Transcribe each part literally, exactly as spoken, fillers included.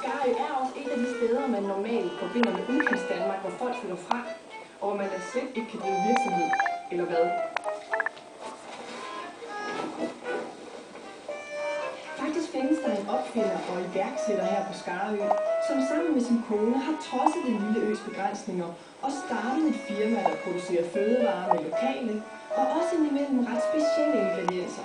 Skarø er også et af de steder, man normalt forbinder med udkantsdanmark, hvor folk flytter fra, og hvor man da slet ikke kan drive virksomhed, eller hvad? Faktisk findes der en opfinder og iværksætter her på Skarø, som sammen med sin kone har trodset den lille øs begrænsninger og startet et firma, der producerer fødevarer med lokale og også indimellem ret specielle ingredienser.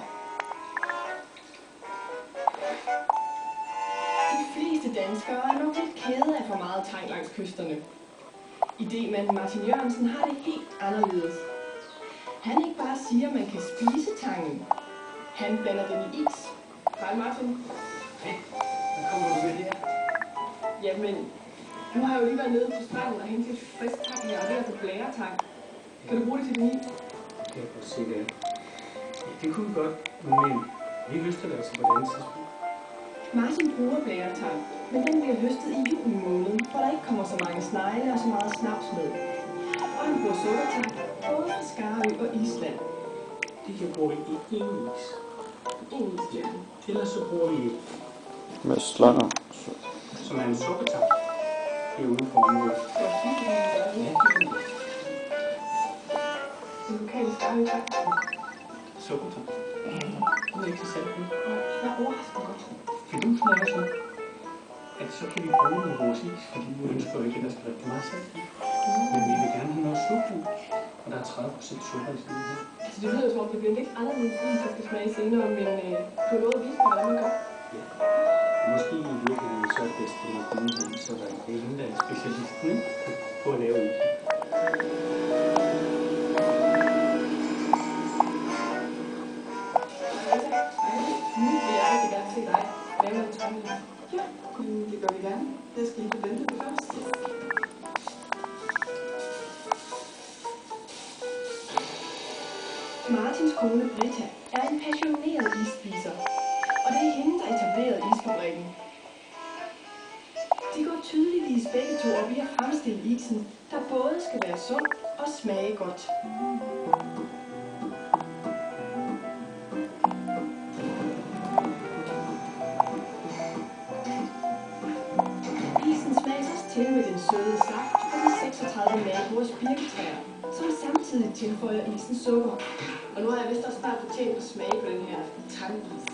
De fleste danskere er nok lidt kede af for meget tang langs kysterne. Idémanden Martin Jørgensen har det helt anderledes. Han ikke bare siger, at man kan spise tangen. Han blander den i is. Hej Martin. Hej. Hvad kommer du med her? Jamen, nu har jeg jo lige været nede på stranden og hentet frisk tang her, og det er altså blæretang. Kan du bruge det til din is? Det kan jeg godt se, det er. Ja, det kunne vi godt, men vi høster det altså på et andet tidspunkt. Martin bruger blæretang, men den bliver høstet i juni måned, hvor der ikke kommer så mange snegle og så meget snaps med. Og han bruger sukkertang, både fra Skarø og Island. Det kan bruge i én is. En is, ja. Ellers så bruger vi med slanger, som er en sukkertang. Det er ude for området. Så fint, det er Ja, det er det. Den lokale Skarø-tang. Sukkertang. Det er ikke så sandt, ikke? Jeg er overraskende godt. Fidusen er sådan, at så kan vi bruge den i vores is, fordi vi ønsker jo ikke, at der skal være meget salt i. Men vi vil gerne have noget sukker, og der er tredive procent sukker i stedet her. Altså, det lyder jo som om, det bliver lidt anderledes is, der skal smage senere, men øh, du har lovet at vise mig, hvordan man gør. Ja. Måske i virkeligheden så er det bedst, at man kommer ud, så der er ingen, der er specialisten på at lave is. Nu vil jeg rigtig gerne se dig lave en tange. Ja, det gør vi gerne. Jeg skal lige vente det først. Martins kone Britta er en passioneret isspiser, og det er hende, der etablerede isfabrikken. De går tydeligvis begge to op i at fremstille isen, der både skal være sund og smage godt. Isen smages også til med den søde saft fra de seksogtredive naboers birketræer, som samtidig tilføjer isen sukker. Og nu har jeg vist også snart fortjent at smage på den her tangis.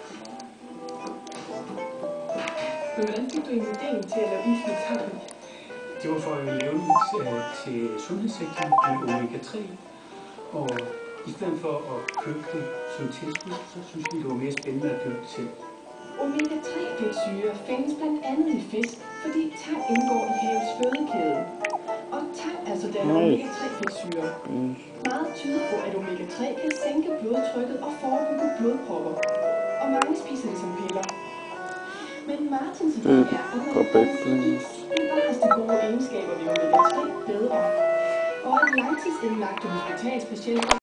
Men hvordan fik du egentlig idéen til at lave is med tang? Det var for at lave en is uh, til sundhedssektoren med omega tre. Og i stedet for at købe det som tilskud, så synes vi, det var mere spændende at købe det selv. omega tre fedtsyre findes blandt andet i fisk, fordi tang indgår i havets fødekæde. Og tang altså danner omega tre fedtsyre. Meget tyder på, at omega tre kan sænke blodtrykket og forebygge blodpropper. Og mange spiser det som piller. Men Martins idé er, at man kan bevares de gode egenskaber ved omega tre bedre. Og at langtidsindlagte hospitalspatienter